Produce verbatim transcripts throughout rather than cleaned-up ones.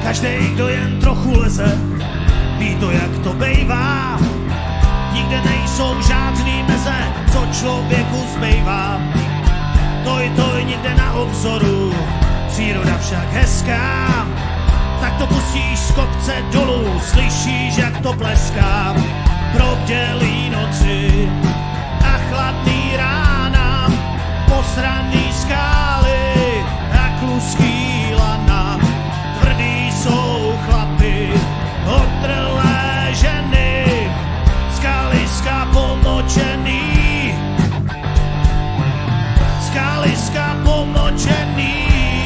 Každej, kdo jen trochu leze, ví to, jak to bejvá. Nikde nejsou žádný meze, co člověku zbejvá. Toj, toj, někde na obzoru, příroda však hezká. Tak to pustíš z kopce dolů, slyšíš, jak to pleská. Probdělý noci a chladný rána, posraný skály a kluský lana. Tvrdý jsou chlapy, otrlé ženy, skaliska pomočený, skaliska pomočený,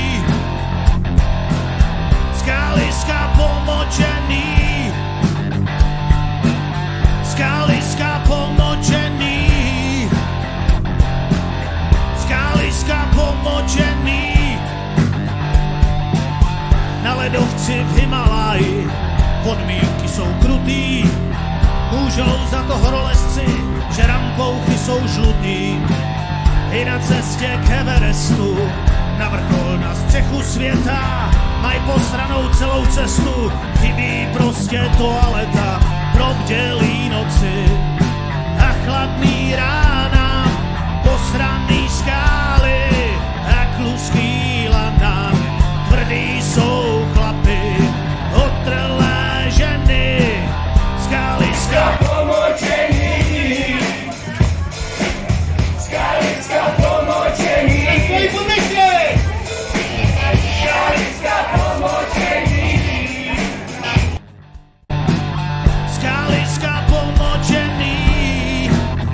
skaliska pomočený, skaliska pomočený, skaliska pomočený. Na ledovci v Himaláji podmínky jsou krutý, můžou za to horolezci, že rampouchy jsou žlutý. I na cestě k Everestu, na vrchol, na střechu světa, mají posranou celou cestu, chybí prostě toaleta. Probdělý noci a chladný rána, posraný skály a kluský lana. Tvrdý jsou chlapy, otrlé ženy, skaliska pomočený, skaliska pomočený, skaliska pomočený, skaliska pomočený,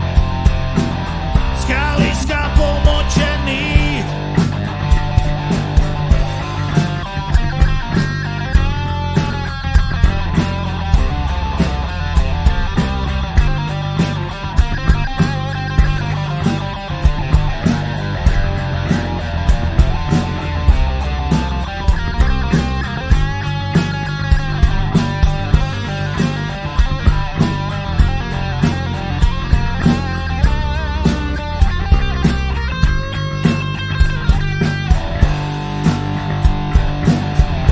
skaliska pomočený.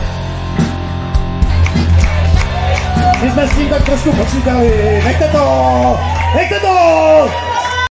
My jsme s tím tak trošku počítali, nechte to!